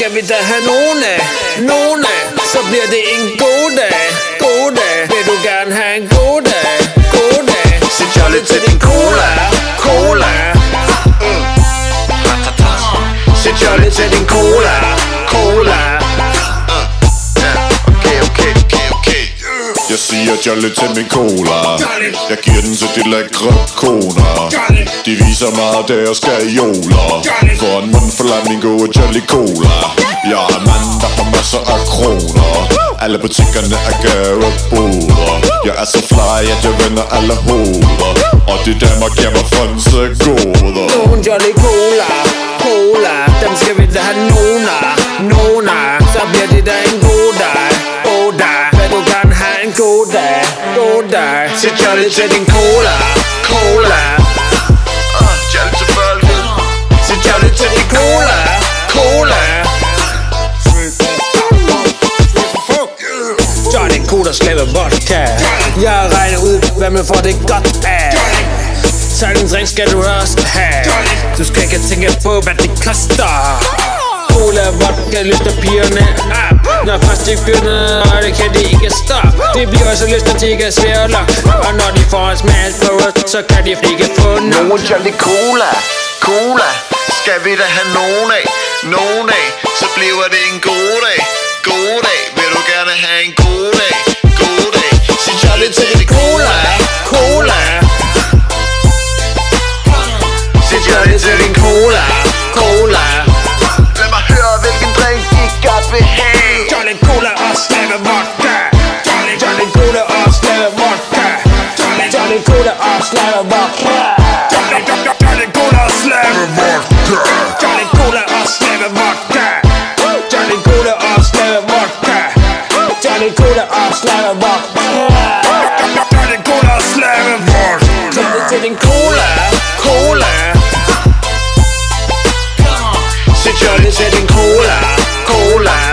skal vi da have nogen af, så bliver det en god dag. Vil du gerne have en god dag? Sig jolly til din cola. Sig jolly til din cola. Jeg siger jolly til min cola. Jeg giver den til de lækre koner. De viser mig deres skajoler. For en mund for flamingo og jolly cola. Jeg er mand, der har masser af kroner. Alle butikkerne er gaveboder. Jeg er så fly, at jeg vender alle hoveder. Og de damer giver mig fransegoder. Nogen jolly cola. Dem skal vi da have nogen af. Så bliver det da en god dag. Vil du gerne have en god dag? Sig jolly til din cola. Jolly til folket. Sig jolly til din cola. Jolly cola slaver vodka. Jeg regner ud, hvad man får det godt af. Sådan en drink skal du også have. Du skal ikke tænke på, hvad det koster. Cola, vodka, løfter pigerne op. Når først de begynder, og det kan de ikke stoppe. Det bliver så lyst, at de ikke er svære at lokke. Og når de får en smag på os, så kan de ikke få nogen jolly cola. Skal vi da have nogen af, så bliver det en god dag. Vil du gerne have en god dag? Sig jolly til din cola. Sig jolly til din cola. Lad mig høre, hvilken drink I godt vil have. Jolly cola og slave vodka. Jolly cola og slave vodka. Jolly cola og slave vodka. Jolly cola og slave vodka. Jolly cola og slave vodka. Jolly cola og slave vodka. Jolly cola og slave vodka. Jolly cola og slave vodka. Jolly til din cola. Sig jolly til din cola.